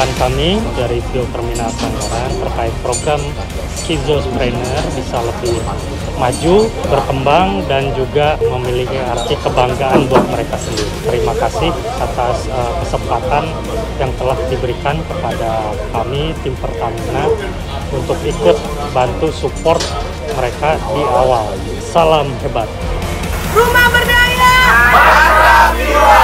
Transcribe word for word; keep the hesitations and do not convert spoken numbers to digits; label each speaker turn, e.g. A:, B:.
A: harapan kami dari Bio Permina Sangoran terkait program Schizopreneur bisa lebih maju, berkembang, dan juga memiliki arti kebanggaan buat mereka sendiri. Terima kasih atas uh, kesempatan yang telah diberikan kepada kami, tim Pertamina, untuk ikut bantu support mereka di awal. Salam hebat.
B: Rumah Berdaya!